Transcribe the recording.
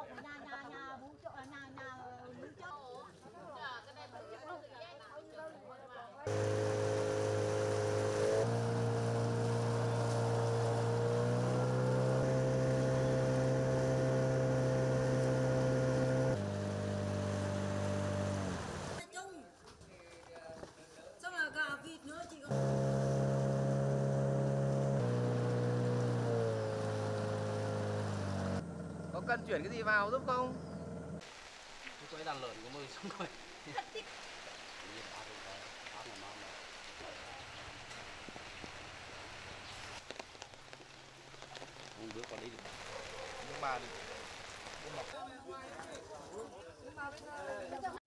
rau của nhà bún chợ nhà bún chợ. Cái này bún chợ tự nhiên. Xong là gà vịt nữa chị. Có cần chuyển cái gì vào giúp không? Tôi có đàn lợn của mình xong rồi. Không bước qua đi được. Nhưng mà